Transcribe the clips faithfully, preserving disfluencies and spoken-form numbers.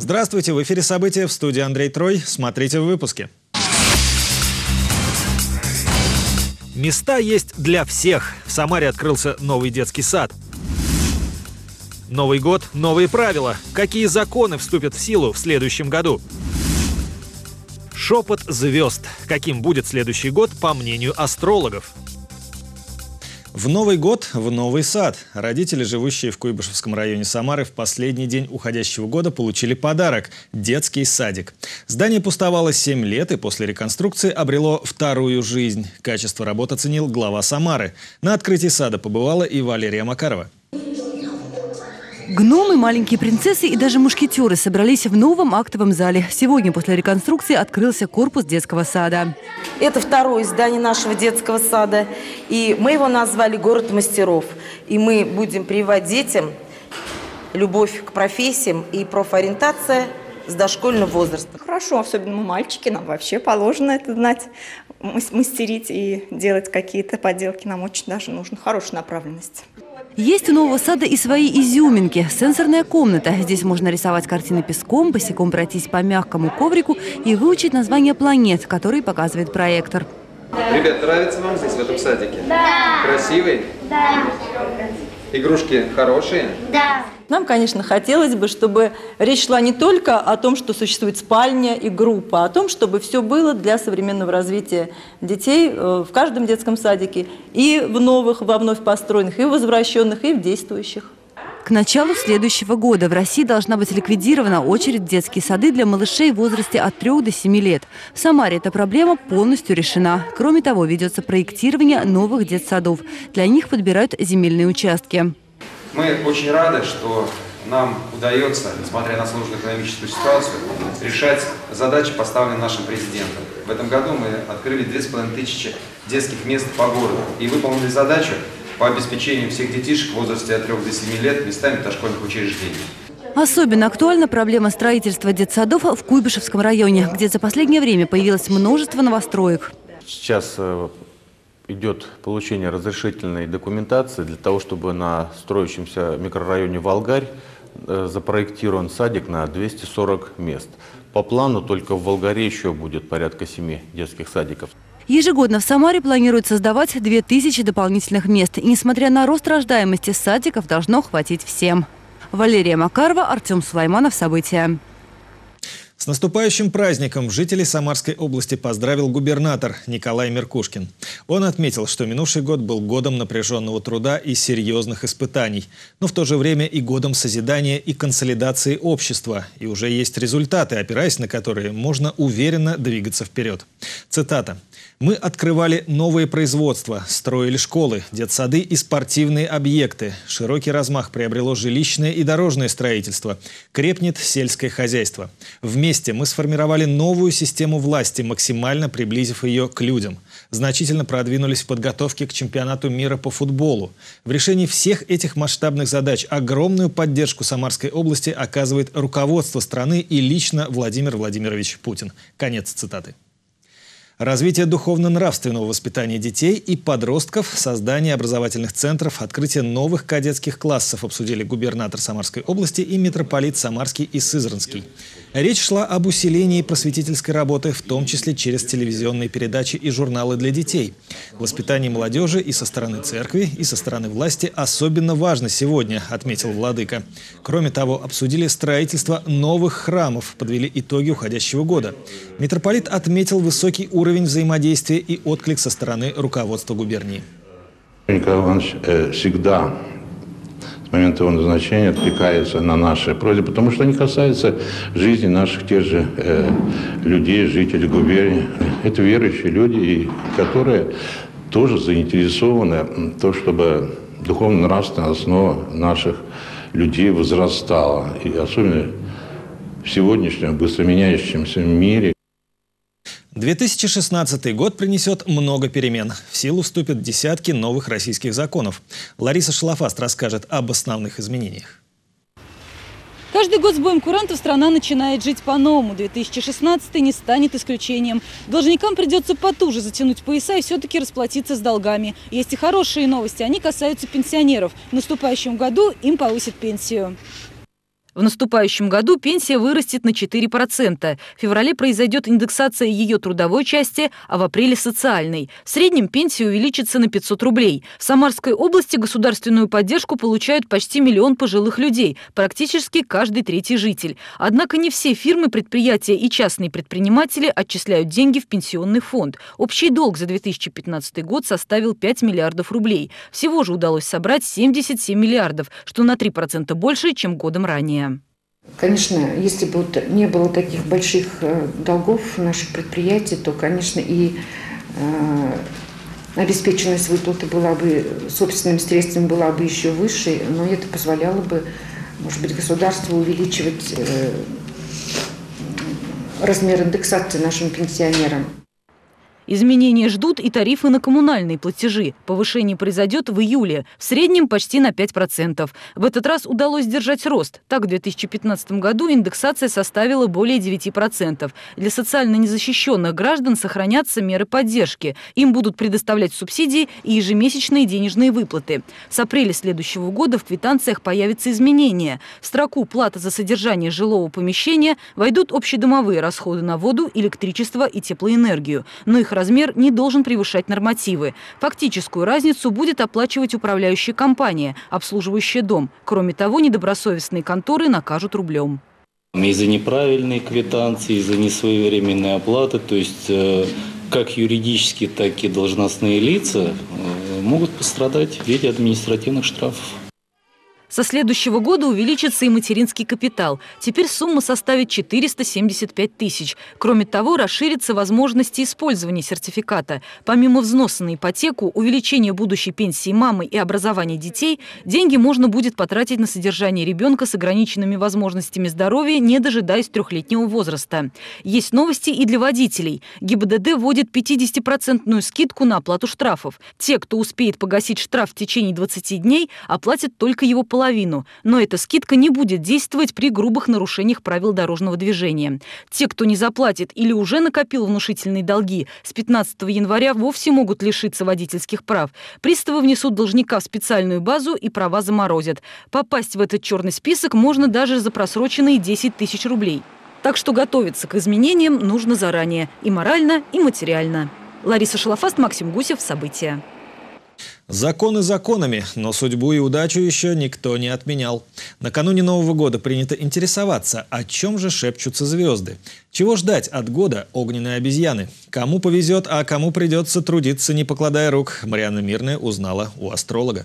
Здравствуйте, в эфире «События», в студии Андрей Трой. Смотрите в выпуске. Места есть для всех. В Самаре открылся новый детский сад. Новый год – новые правила. Какие законы вступят в силу в следующем году? Шепот звезд. Каким будет следующий год, по мнению астрологов? В Новый год в новый сад. Родители, живущие в Куйбышевском районе Самары, в последний день уходящего года получили подарок – детский садик. Здание пустовало семь лет и после реконструкции обрело вторую жизнь. Качество работ оценил глава Самары. На открытии сада побывала и Валерия Макарова. Гномы, маленькие принцессы и даже мушкетеры собрались в новом актовом зале. Сегодня после реконструкции открылся корпус детского сада. Это второе здание нашего детского сада. И мы его назвали «Город мастеров». И мы будем прививать детям любовь к профессиям и профориентация с дошкольного возраста. Хорошо, особенно мы мальчики, нам вообще положено это знать, мастерить и делать какие-то поделки. Нам очень даже нужна хорошая направленность. Есть у нового сада и свои изюминки. Сенсорная комната. Здесь можно рисовать картины песком, босиком пройтись по мягкому коврику и выучить названия планет, которые показывает проектор. Ребят, нравится вам здесь, в этом садике? Да. Красивый? Да. Игрушки хорошие? Да. Нам, конечно, хотелось бы, чтобы речь шла не только о том, что существует спальня и группа, а о том, чтобы все было для современного развития детей в каждом детском садике, и в новых, во вновь построенных, и в возвращенных, и в действующих. К началу следующего года в России должна быть ликвидирована очередь в детские сады для малышей в возрасте от трёх до семи лет. В Самаре эта проблема полностью решена. Кроме того, ведется проектирование новых детсадов. Для них подбирают земельные участки. Мы очень рады, что нам удается, несмотря на сложную экономическую ситуацию, решать задачи, поставленные нашим президентом. В этом году мы открыли две с половиной тысячи детских мест по городу и выполнили задачу по обеспечению всех детишек в возрасте от трёх до семи лет местами дошкольных учреждений. Особенно актуальна проблема строительства детсадов в Куйбышевском районе, где за последнее время появилось множество новостроек. Сейчас идет получение разрешительной документации для того, чтобы на строящемся микрорайоне Волгарь запроектирован садик на двести сорок мест. По плану только в Волгаре еще будет порядка семи детских садиков. Ежегодно в Самаре планируют создавать две тысячи дополнительных мест. И несмотря на рост рождаемости, садиков должно хватить всем. Валерия Макарова, Артем Сулайманов. События. С наступающим праздником жителей Самарской области поздравил губернатор Николай Меркушкин. Он отметил, что минувший год был годом напряженного труда и серьезных испытаний, но в то же время и годом созидания и консолидации общества. И уже есть результаты, опираясь на которые можно уверенно двигаться вперед. Цитата. «Мы открывали новые производства, строили школы, детсады и спортивные объекты. Широкий размах приобрело жилищное и дорожное строительство. Крепнет сельское хозяйство. Вместе мы сформировали новую систему власти, максимально приблизив ее к людям. Значительно продвинулись в подготовке к чемпионату мира по футболу. В решении всех этих масштабных задач огромную поддержку Самарской области оказывает руководство страны и лично Владимир Владимирович Путин». Конец цитаты. Развитие духовно-нравственного воспитания детей и подростков, создание образовательных центров, открытие новых кадетских классов обсудили губернатор Самарской области и митрополит Самарский и Сызранский. Речь шла об усилении просветительской работы, в том числе через телевизионные передачи и журналы для детей. Воспитание молодежи и со стороны церкви, и со стороны власти особенно важно сегодня, отметил владыка. Кроме того, обсудили строительство новых храмов, подвели итоги уходящего года. Митрополит отметил высокий уровень взаимодействия и отклик со стороны руководства губернии. Николай Иванович э, всегда с момента его назначения откликается на наши просьбы, потому что они касаются жизни наших тех же э, людей, жителей губернии. Это верующие люди, и которые тоже заинтересованы в том, чтобы духовно-нравственная основа наших людей возрастала. И особенно в сегодняшнем быстро меняющемся мире. две тысячи шестнадцатый год принесет много перемен. В силу вступят десятки новых российских законов. Лариса Шалафаст расскажет об основных изменениях. Каждый год с боем курантов страна начинает жить по-новому. две тысячи шестнадцатый не станет исключением. Должникам придется потуже затянуть пояса и все-таки расплатиться с долгами. Есть и хорошие новости. Они касаются пенсионеров. В наступающем году им повысят пенсию. В наступающем году пенсия вырастет на четыре процента. В феврале произойдет индексация ее трудовой части, а в апреле – социальной. В среднем пенсия увеличится на пятьсот рублей. В Самарской области государственную поддержку получают почти миллион пожилых людей, практически каждый третий житель. Однако не все фирмы, предприятия и частные предприниматели отчисляют деньги в пенсионный фонд. Общий долг за две тысячи пятнадцатый год составил пять миллиардов рублей. Всего же удалось собрать семьдесят семь миллиардов, что на три процента больше, чем годом ранее. Конечно, если бы вот не было таких больших долгов наших предприятий, то, конечно, и э, обеспеченность выплаты была бы собственными средствами была бы еще выше, но это позволяло бы, может быть, государству увеличивать э, размер индексации нашим пенсионерам. Изменения ждут и тарифы на коммунальные платежи. Повышение произойдет в июле, в среднем почти на пять процентов. В этот раз удалось держать рост. Так, в две тысячи пятнадцатом году индексация составила более девяти процентов. Для социально незащищенных граждан сохранятся меры поддержки. Им будут предоставлять субсидии и ежемесячные денежные выплаты. С апреля следующего года в квитанциях появятся изменения. В строку «Плата за содержание жилого помещения» войдут общедомовые расходы на воду, электричество и теплоэнергию. Но их размер не должен превышать нормативы. Фактическую разницу будет оплачивать управляющая компания, обслуживающая дом. Кроме того, недобросовестные конторы накажут рублем. Из-за неправильной квитанции, из-за несвоевременной оплаты, то есть э, как юридические, так и должностные лица э, могут пострадать в виде административных штрафов. Со следующего года увеличится и материнский капитал. Теперь сумма составит четыреста семьдесят пять тысяч. Кроме того, расширятся возможности использования сертификата. Помимо взноса на ипотеку, увеличения будущей пенсии мамы и образования детей, деньги можно будет потратить на содержание ребенка с ограниченными возможностями здоровья, не дожидаясь трехлетнего возраста. Есть новости и для водителей. ГИБДД вводит пятидесятипроцентную скидку на оплату штрафов. Те, кто успеет погасить штраф в течение двадцати дней, оплатят только его половину. половину. Но эта скидка не будет действовать при грубых нарушениях правил дорожного движения. Те, кто не заплатит или уже накопил внушительные долги, с пятнадцатого января вовсе могут лишиться водительских прав. Приставы внесут должника в специальную базу и права заморозят. Попасть в этот черный список можно даже за просроченные десять тысяч рублей. Так что готовиться к изменениям нужно заранее. И морально, и материально. Лариса Шалафаст, Максим Гусев. События. Законы законами, но судьбу и удачу еще никто не отменял. Накануне Нового года принято интересоваться, о чем же шепчутся звезды. Чего ждать от года огненной обезьяны? Кому повезет, а кому придется трудиться, не покладая рук, Марианна Мирная узнала у астролога.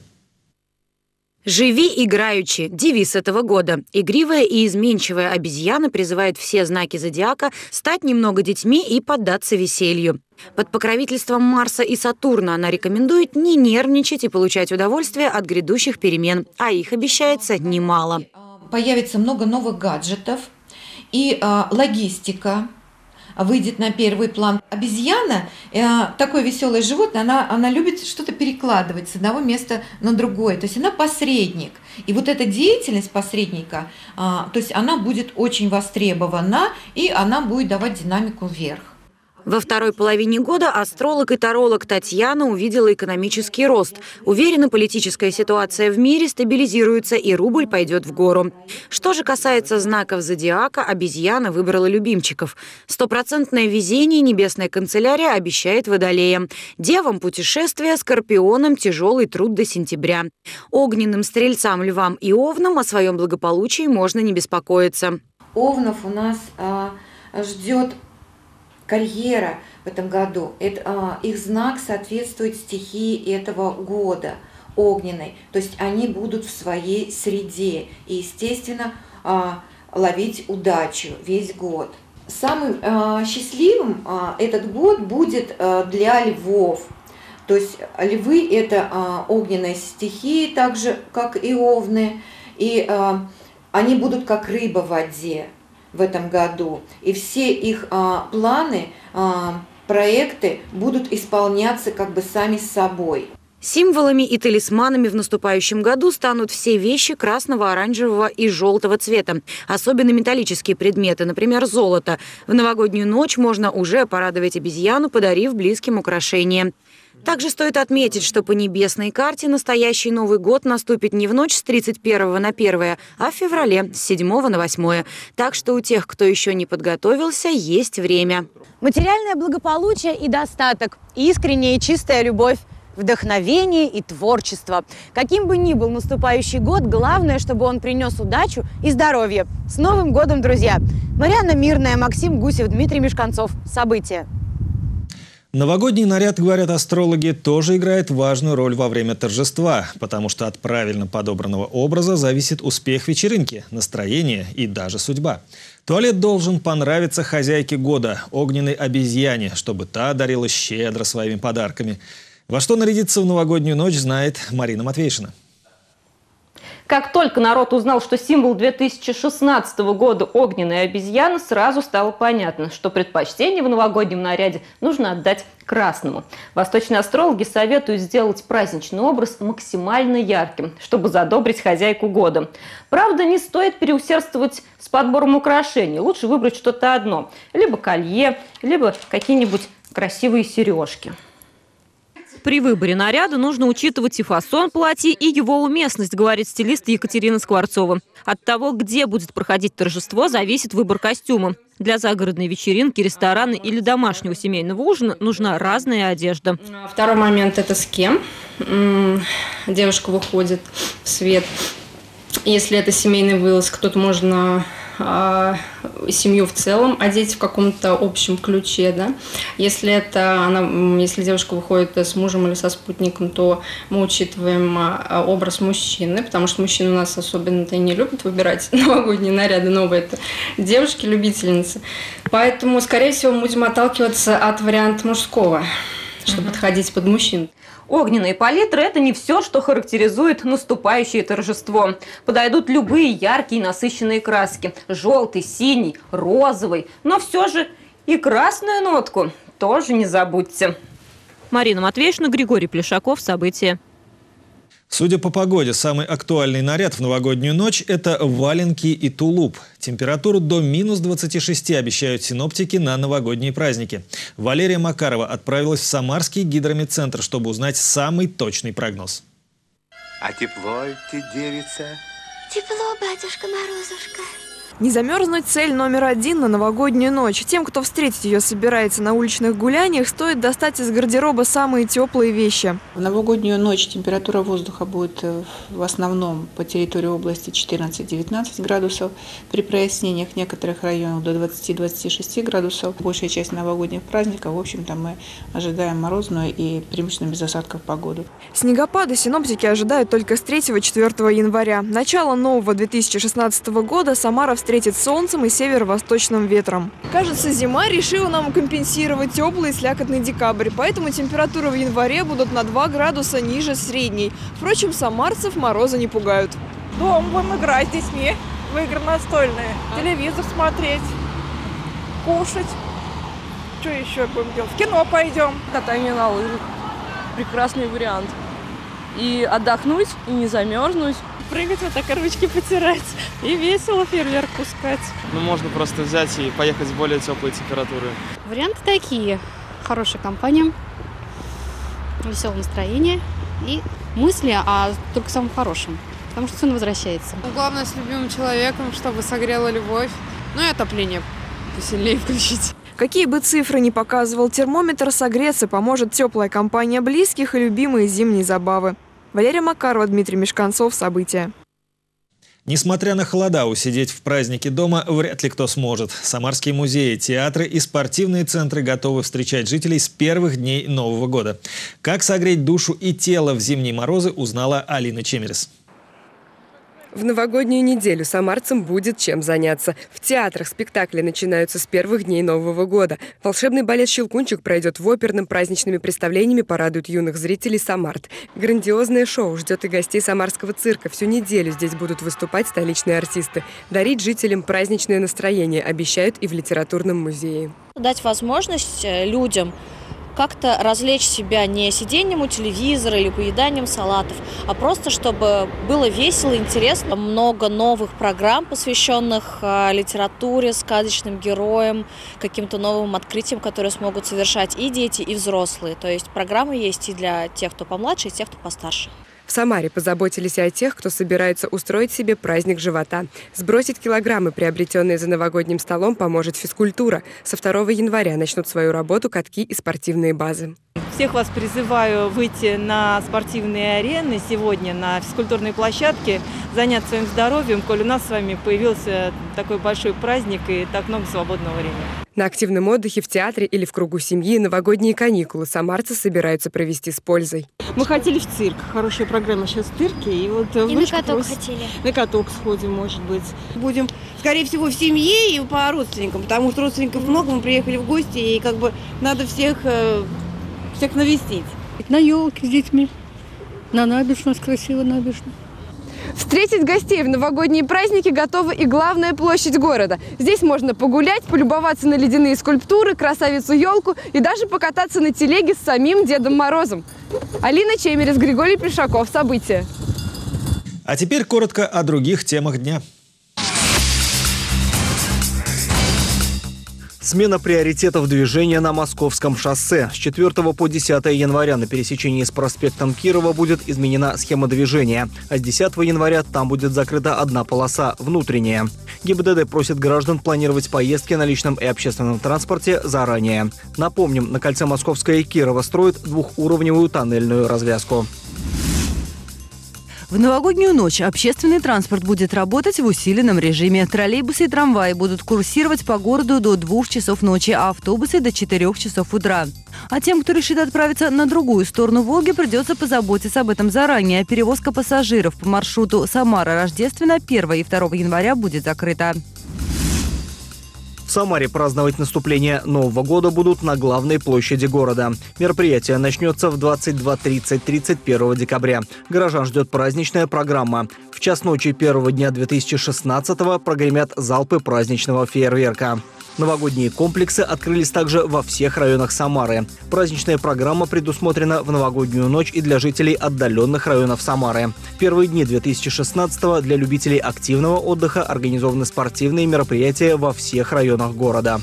«Живи играючи» – девиз этого года. Игривая и изменчивая обезьяна призывает все знаки зодиака стать немного детьми и поддаться веселью. Под покровительством Марса и Сатурна она рекомендует не нервничать и получать удовольствие от грядущих перемен, а их обещается немало. Появится много новых гаджетов и э, логистика выйдет на первый план. Обезьяна, э, такое веселое животное, она, она любит что-то перекладывать с одного места на другое. То есть она посредник. И вот эта деятельность посредника, э, то есть она будет очень востребована, и она будет давать динамику вверх. Во второй половине года астролог и таролог Татьяна увидела экономический рост. Уверена, политическая ситуация в мире стабилизируется и рубль пойдет в гору. Что же касается знаков зодиака, обезьяна выбрала любимчиков. Стопроцентное везение небесная канцелярия обещает водолеям. Девам путешествия, скорпионам тяжелый труд до сентября. Огненным стрельцам, львам и овнам о своем благополучии можно не беспокоиться. Овнов у нас а, ждет карьера в этом году. Это, а, их знак соответствует стихии этого года, огненной. То есть они будут в своей среде и, естественно, а, ловить удачу весь год. Самым а, счастливым а, этот год будет а, для львов. То есть львы – это а, огненная стихия, так же, как и овны. И а, они будут как рыба в воде в этом году. И все их а, планы, а, проекты будут исполняться как бы сами собой. Символами и талисманами в наступающем году станут все вещи красного, оранжевого и желтого цвета. Особенно металлические предметы, например, золото. В новогоднюю ночь можно уже порадовать обезьяну, подарив близким украшения. Также стоит отметить, что по небесной карте настоящий Новый год наступит не в ночь с тридцать первого на первое, а в феврале с седьмого на восьмое. Так что у тех, кто еще не подготовился, есть время. Материальное благополучие и достаток, искренняя и чистая любовь, вдохновение и творчество. Каким бы ни был наступающий год, главное, чтобы он принес удачу и здоровье. С Новым годом, друзья! Марьяна Мирная, Максим Гусев, Дмитрий Мешканцов. События. Новогодний наряд, говорят астрологи, тоже играет важную роль во время торжества, потому что от правильно подобранного образа зависит успех вечеринки, настроение и даже судьба. Туалет должен понравиться хозяйке года, огненной обезьяне, чтобы та дарила щедро своими подарками. Во что нарядиться в новогоднюю ночь, знает Марина Матвейшина. Как только народ узнал, что символ две тысячи шестнадцатого года – огненная обезьяна, сразу стало понятно, что предпочтение в новогоднем наряде нужно отдать красному. Восточные астрологи советуют сделать праздничный образ максимально ярким, чтобы задобрить хозяйку года. Правда, не стоит переусердствовать с подбором украшений. Лучше выбрать что-то одно – либо колье, либо какие-нибудь красивые сережки. При выборе наряда нужно учитывать и фасон платья, и его уместность, говорит стилист Екатерина Скворцова. От того, где будет проходить торжество, зависит выбор костюма. Для загородной вечеринки, ресторана или домашнего семейного ужина нужна разная одежда. Второй момент – это с кем девушка выходит в свет. Если это семейный вылазка, тут можно э, семью в целом одеть в каком-то общем ключе, да. Если это она, если девушка выходит с мужем или со спутником, то мы учитываем э, образ мужчины, потому что мужчины у нас особенно-то и не любят выбирать новогодние наряды новые, это девушки-любительницы. Поэтому, скорее всего, мы будем отталкиваться от варианта мужского, чтобы подходить под мужчин. Огненные палитры – это не все, что характеризует наступающее торжество. Подойдут любые яркие насыщенные краски – желтый, синий, розовый. Но все же и красную нотку тоже не забудьте. Марина Матвейшина, Григорий Плешаков. События. Судя по погоде, самый актуальный наряд в новогоднюю ночь – это валенки и тулуп. Температуру до минус двадцати шести обещают синоптики на новогодние праздники. Валерия Макарова отправилась в Самарский гидрометцентр, чтобы узнать самый точный прогноз. А тепло ты, девица? Тепло, батюшка Морозушка. Не замерзнуть – цель номер один на новогоднюю ночь. Тем, кто встретить ее собирается на уличных гуляниях, стоит достать из гардероба самые теплые вещи. В новогоднюю ночь температура воздуха будет в основном по территории области четырнадцать-девятнадцать градусов. При прояснениях в некоторых районах до двадцати-двадцати шести градусов. Большая часть новогодних праздников, в общем-то, мы ожидаем морозную и преимущественно без осадков погоду. Снегопады синоптики ожидают только с третьего-четвёртого января. Начало нового две тысячи шестнадцатого года Самара встретит солнцем и северо-восточным ветром. Кажется, зима решила нам компенсировать теплый и слякотный декабрь, поэтому температуры в январе будут на два градуса ниже средней. Впрочем, самарцев морозы не пугают. Дома будем играть с детьми в игры настольные, телевизор смотреть, кушать. Что еще будем делать? В кино пойдем. Катание на лыжах. Прекрасный вариант. И отдохнуть, и не замерзнуть. Прыгать, вот так ручки потирать и весело фейерверк пускать. Ну, можно просто взять и поехать в более теплые температуры. Варианты такие. Хорошая компания, веселое настроение и мысли о только самом хорошем, потому что сон возвращается. Главное, с любимым человеком, чтобы согрела любовь, ну и отопление посильнее включить. Какие бы цифры ни показывал термометр, согреться поможет теплая компания близких и любимые зимние забавы. Валерия Макарова, Дмитрий Мешканцов. События. Несмотря на холода, усидеть в празднике дома вряд ли кто сможет. Самарские музеи, театры и спортивные центры готовы встречать жителей с первых дней Нового года. Как согреть душу и тело в зимние морозы, узнала Алина Чемерис. В новогоднюю неделю самарцам будет чем заняться. В театрах спектакли начинаются с первых дней Нового года. Волшебный балет «Щелкунчик» пройдет в оперном, праздничными представлениями порадует юных зрителей Самарт. Грандиозное шоу ждет и гостей самарского цирка. Всю неделю здесь будут выступать столичные артисты. Дарить жителям праздничное настроение обещают и в литературном музее. Дать возможность людям как-то развлечь себя не сидением у телевизора или поеданием салатов, а просто чтобы было весело, интересно. Много новых программ, посвященных литературе, сказочным героям, каким-то новым открытиям, которые смогут совершать и дети, и взрослые. То есть программы есть и для тех, кто помладше, и тех, кто постарше. В Самаре позаботились и о тех, кто собирается устроить себе праздник живота. Сбросить килограммы, приобретенные за новогодним столом, поможет физкультура. Со второго января начнут свою работу катки и спортивные базы. Всех вас призываю выйти на спортивные арены сегодня, на физкультурной площадке, заняться своим здоровьем, коль у нас с вами появился такой большой праздник и так много свободного времени. На активном отдыхе в театре или в кругу семьи новогодние каникулы самарцы собираются провести с пользой. Мы хотели в цирк. Хорошая программа сейчас в цирке. И, вот и на каток просит. хотели. На каток сходим, может быть. Будем, скорее всего, в семье и по родственникам, потому что родственников много, мы приехали в гости, и как бы надо всех, всех навестить. На елке с детьми. На набережной, красиво набережная. Встретить гостей в новогодние праздники готова и главная площадь города. Здесь можно погулять, полюбоваться на ледяные скульптуры, красавицу-елку и даже покататься на телеге с самим Дедом Морозом. Алина Чемерис, Григорий Плешаков. События. А теперь коротко о других темах дня. Смена приоритетов движения на Московском шоссе. С четвёртого по десятое января на пересечении с проспектом Кирова будет изменена схема движения. А с десятого января там будет закрыта одна полоса – внутренняя. ГИБДД просит граждан планировать поездки на личном и общественном транспорте заранее. Напомним, на кольце Московское и Кирова строят двухуровневую тоннельную развязку. В новогоднюю ночь общественный транспорт будет работать в усиленном режиме. Троллейбусы и трамваи будут курсировать по городу до двух часов ночи, а автобусы до четырёх часов утра. А тем, кто решит отправиться на другую сторону Волги, придется позаботиться об этом заранее. Перевозка пассажиров по маршруту Самара-Рождественно первого и второго января будет закрыта. В Самаре праздновать наступление Нового года будут на главной площади города. Мероприятие начнется в двадцать два тридцать тридцать первого декабря. Горожан ждет праздничная программа. В час ночи первого дня две тысячи шестнадцатого прогремят залпы праздничного фейерверка. Новогодние комплексы открылись также во всех районах Самары. Праздничная программа предусмотрена в новогоднюю ночь и для жителей отдаленных районов Самары. В первые дни две тысячи шестнадцатого для любителей активного отдыха организованы спортивные мероприятия во всех районах города.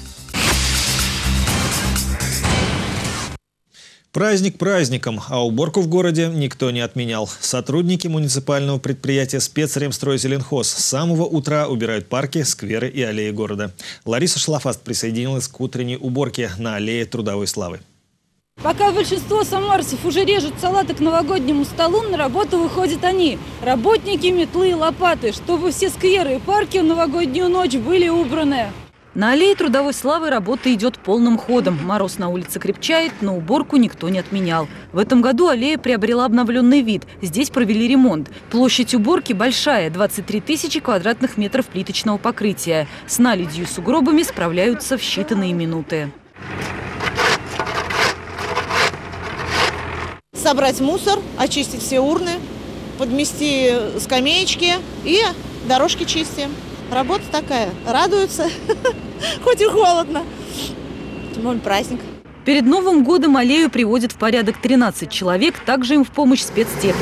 Праздник праздником, а уборку в городе никто не отменял. Сотрудники муниципального предприятия «Спецремстройзеленхоз» с самого утра убирают парки, скверы и аллеи города. Лариса Шлафаст присоединилась к утренней уборке на аллее Трудовой славы. Пока большинство самарцев уже режут салаты к новогоднему столу, на работу выходят они – работники метлы и лопаты, чтобы все скверы и парки в новогоднюю ночь были убраны. На аллее Трудовой славы работа идет полным ходом. Мороз на улице крепчает, но уборку никто не отменял. В этом году аллея приобрела обновленный вид. Здесь провели ремонт. Площадь уборки большая – двадцать три тысячи квадратных метров плиточного покрытия. С наледью и сугробами справляются в считанные минуты. Собрать мусор, очистить все урны, подмести скамеечки и дорожки чистим. Работа такая, радуются, хоть и холодно. Тем более праздник. Перед Новым годом аллею приводят в порядок тринадцать человек, также им в помощь спецтехника.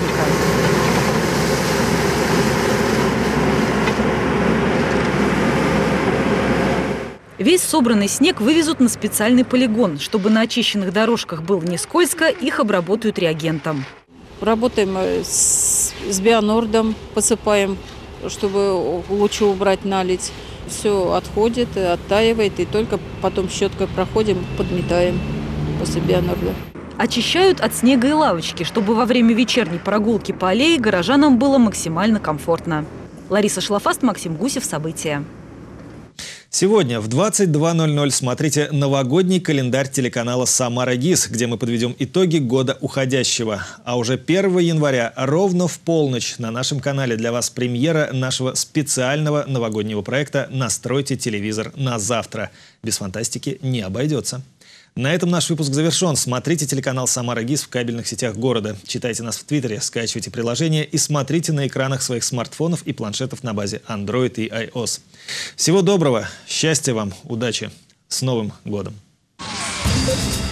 Весь собранный снег вывезут на специальный полигон. Чтобы на очищенных дорожках было не скользко, их обработают реагентом. Работаем с, с бионордом, посыпаем, чтобы лучше убрать наледь. Все отходит, оттаивает, и только потом щеткой проходим, подметаем после бионорда. Очищают от снега и лавочки, чтобы во время вечерней прогулки по аллее горожанам было максимально комфортно. Лариса Шлафаст, Максим Гусев. События. Сегодня в двадцать два ноль ноль смотрите новогодний календарь телеканала «Самара ГИС», где мы подведем итоги года уходящего. А уже первого января ровно в полночь на нашем канале для вас премьера нашего специального новогоднего проекта «Настройте телевизор на завтра». Без фантастики не обойдется. На этом наш выпуск завершен. Смотрите телеканал «Самара ГИС» в кабельных сетях города. Читайте нас в Твиттере, скачивайте приложение и смотрите на экранах своих смартфонов и планшетов на базе Android и iOS. Всего доброго, счастья вам, удачи. С Новым годом!